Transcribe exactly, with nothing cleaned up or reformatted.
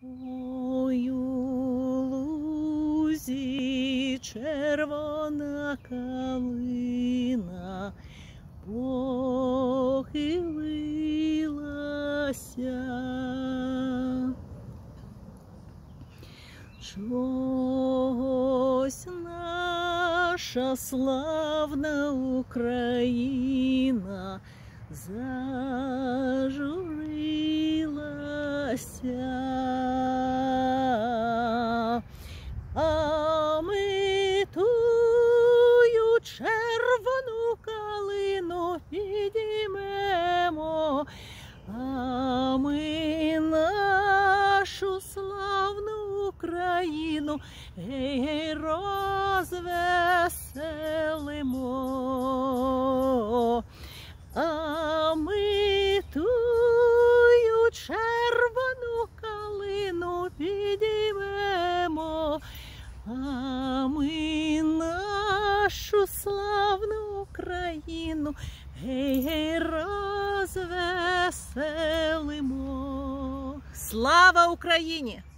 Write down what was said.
Ой, у лузі червона калина похилилася. Чогось наша славна Україна зажурилася, а ми тую червону калину підіймемо, а ми нашу славну Україну гей, розвеселимо. А ми тую червону калину підіймемо, а ми нашу славну Україну гей, гей, розвеселимо. Слава Україні!